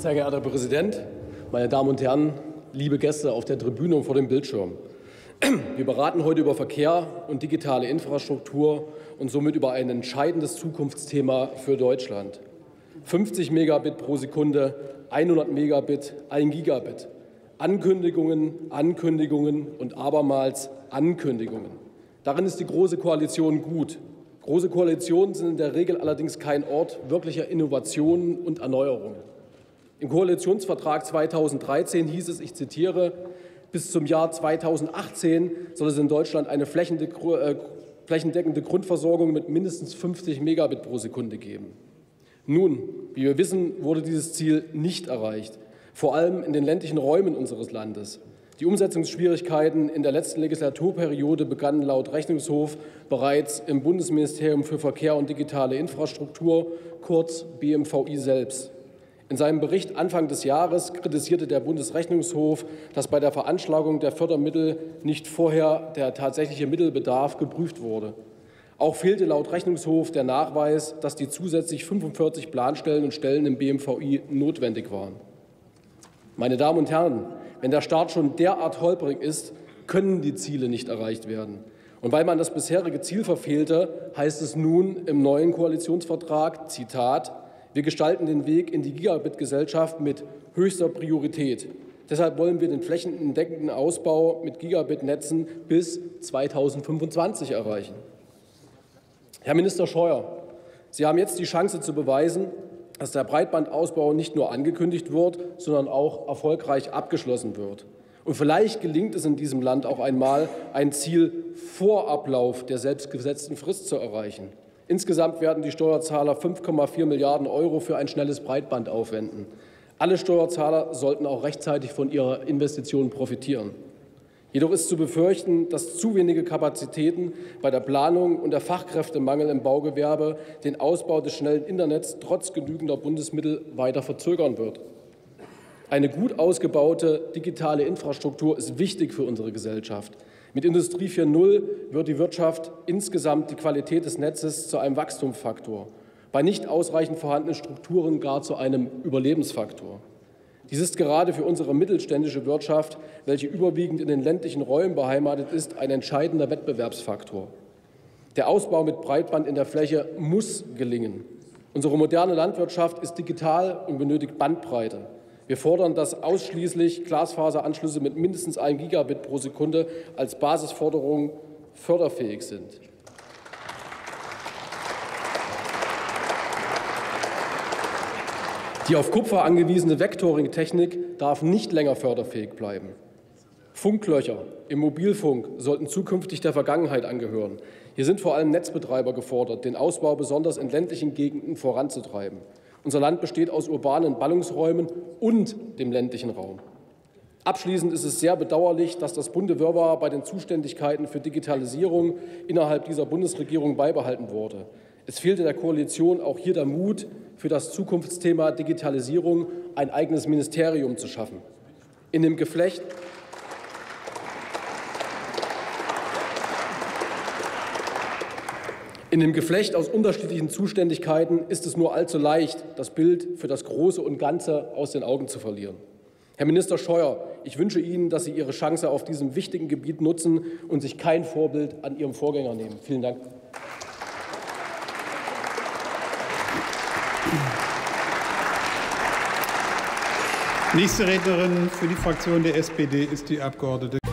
Sehr geehrter Herr Präsident, meine Damen und Herren, liebe Gäste auf der Tribüne und vor dem Bildschirm. Wir beraten heute über Verkehr und digitale Infrastruktur und somit über ein entscheidendes Zukunftsthema für Deutschland. 50 Megabit pro Sekunde, 100 Megabit, 1 Gigabit. Ankündigungen, Ankündigungen und abermals Ankündigungen. Darin ist die Große Koalition gut. Große Koalitionen sind in der Regel allerdings kein Ort wirklicher Innovationen und Erneuerungen. Im Koalitionsvertrag 2013 hieß es, ich zitiere, bis zum Jahr 2018 soll es in Deutschland eine flächendeckende Grundversorgung mit mindestens 50 Megabit pro Sekunde geben. Nun, wie wir wissen, wurde dieses Ziel nicht erreicht, vor allem in den ländlichen Räumen unseres Landes. Die Umsetzungsschwierigkeiten in der letzten Legislaturperiode begannen laut Rechnungshof bereits im Bundesministerium für Verkehr und digitale Infrastruktur, kurz BMVI selbst. In seinem Bericht Anfang des Jahres kritisierte der Bundesrechnungshof, dass bei der Veranschlagung der Fördermittel nicht vorher der tatsächliche Mittelbedarf geprüft wurde. Auch fehlte laut Rechnungshof der Nachweis, dass die zusätzlich 45 Planstellen und Stellen im BMVI notwendig waren. Meine Damen und Herren, wenn der Start schon derart holprig ist, können die Ziele nicht erreicht werden. Und weil man das bisherige Ziel verfehlte, heißt es nun im neuen Koalitionsvertrag, Zitat, wir gestalten den Weg in die Gigabit-Gesellschaft mit höchster Priorität. Deshalb wollen wir den flächendeckenden Ausbau mit Gigabit-Netzen bis 2025 erreichen. Herr Minister Scheuer, Sie haben jetzt die Chance zu beweisen, dass der Breitbandausbau nicht nur angekündigt wird, sondern auch erfolgreich abgeschlossen wird. Und vielleicht gelingt es in diesem Land auch einmal, ein Ziel vor Ablauf der selbstgesetzten Frist zu erreichen. Insgesamt werden die Steuerzahler 5,4 Milliarden € für ein schnelles Breitband aufwenden. Alle Steuerzahler sollten auch rechtzeitig von ihrer Investition profitieren. Jedoch ist zu befürchten, dass zu wenige Kapazitäten bei der Planung und der Fachkräftemangel im Baugewerbe den Ausbau des schnellen Internets trotz genügender Bundesmittel weiter verzögern wird. Eine gut ausgebaute digitale Infrastruktur ist wichtig für unsere Gesellschaft. Mit Industrie 4.0 wird die Wirtschaft insgesamt die Qualität des Netzes zu einem Wachstumsfaktor, bei nicht ausreichend vorhandenen Strukturen gar zu einem Überlebensfaktor. Dies ist gerade für unsere mittelständische Wirtschaft, welche überwiegend in den ländlichen Räumen beheimatet ist, ein entscheidender Wettbewerbsfaktor. Der Ausbau mit Breitband in der Fläche muss gelingen. Unsere moderne Landwirtschaft ist digital und benötigt Bandbreite. Wir fordern, dass ausschließlich Glasfaseranschlüsse mit mindestens 1 Gigabit pro Sekunde als Basisforderung förderfähig sind. Die auf Kupfer angewiesene Vectoring-Technik darf nicht länger förderfähig bleiben. Funklöcher im Mobilfunk sollten zukünftig der Vergangenheit angehören. Hier sind vor allem Netzbetreiber gefordert, den Ausbau besonders in ländlichen Gegenden voranzutreiben. Unser Land besteht aus urbanen Ballungsräumen und dem ländlichen Raum. Abschließend ist es sehr bedauerlich, dass das bunte Wirrwarr bei den Zuständigkeiten für Digitalisierung innerhalb dieser Bundesregierung beibehalten wurde. Es fehlte der Koalition auch hier der Mut, für das Zukunftsthema Digitalisierung ein eigenes Ministerium zu schaffen. In dem Geflecht aus unterschiedlichen Zuständigkeiten ist es nur allzu leicht, das Bild für das Große und Ganze aus den Augen zu verlieren. Herr Minister Scheuer, ich wünsche Ihnen, dass Sie Ihre Chance auf diesem wichtigen Gebiet nutzen und sich kein Vorbild an Ihrem Vorgänger nehmen. Vielen Dank. Nächste Rednerin für die Fraktion der SPD ist die Abg.